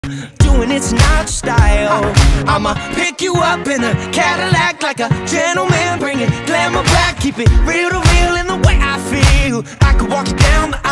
doing it's not style. I'ma pick you up in a Cadillac like a gentleman, bring it glamour back, keep it real to real in the way I feel. I could walk you down the